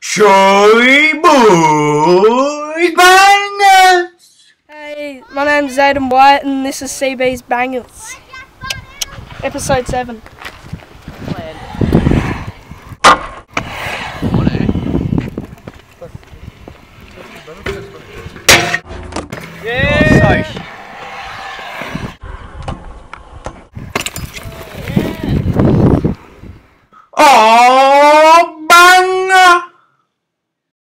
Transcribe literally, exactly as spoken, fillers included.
Shorty Boys Bangers! Hey, my name's Zeidon White and this is C B's Bangers. Episode seven. Yeah! Oh!